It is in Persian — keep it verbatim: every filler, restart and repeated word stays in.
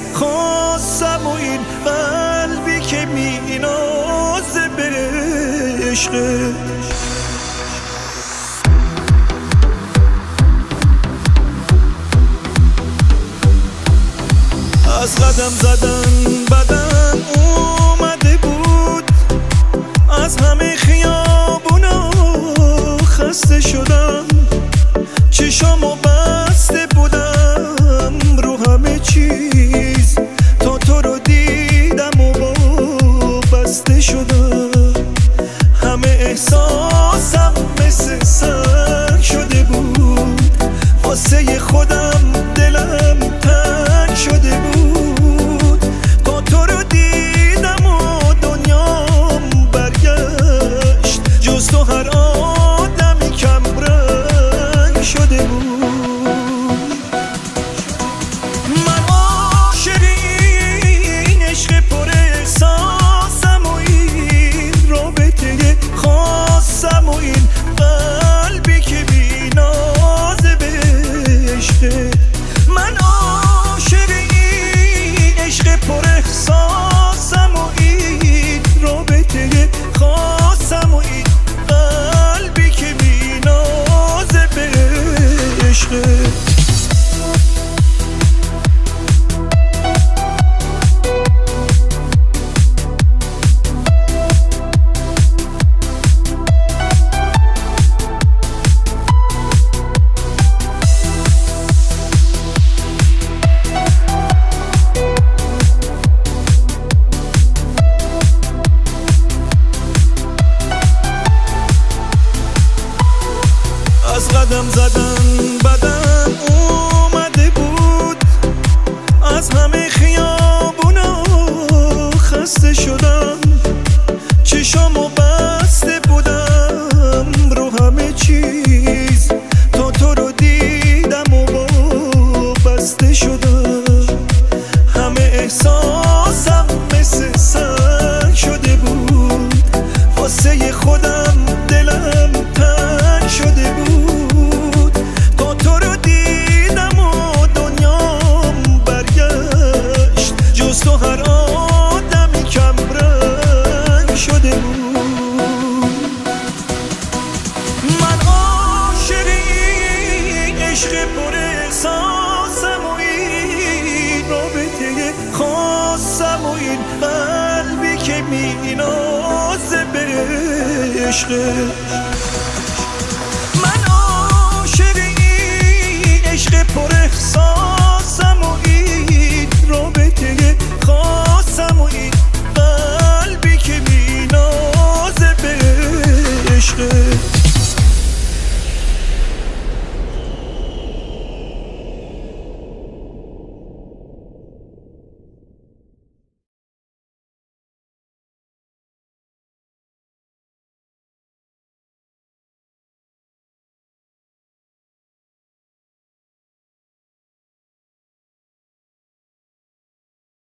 خواستم و این قلبی که می نازه به عشقت. از قدم زدن بدن اومده بود، از همه خیابونا خسته شدم، چشامو بسته بودم رو همه چیز، تا تو رو دیدم و بسته شدم. همه احساسم مثل سنگ شده بود، واسه خودم دلم تنگ شده بود، تا تو رو دیدم و دنیام برگشت، جز تو هر آدمی کم رنگ شده بود. من عاشق این عشق پر احساسم و این رابطه خاصم و این قلبی که بی نازه به عشقت. من عاشق این عشق پر احساسم و این رابطه خاصم و این قلبی که بی نازه به عشقت. از قدم زدن بدن اومده بود، از همه خیابونا خسته شدم، چشامو بسته بودم رو همه چیز، تا تو رو دیدم و بسته شدم. همه احساسم مثل سنگ شده بود، واسه خودم دلم تنگ شده بود، تا تو رو دیدم و دنیام برگشت، جز تو هر آدمی کم رنگ شده بود. من عاشق این عشق پر احساسم و این رابطه خاصم و این قلبی که می نازه به عشقت.